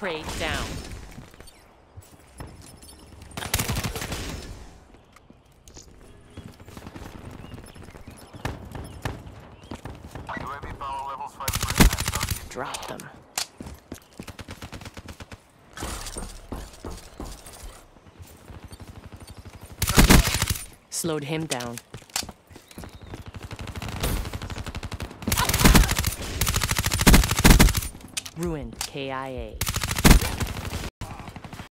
Prey down. UAV power levels 5%. Drop them. Slowed him down. Ruined KIA.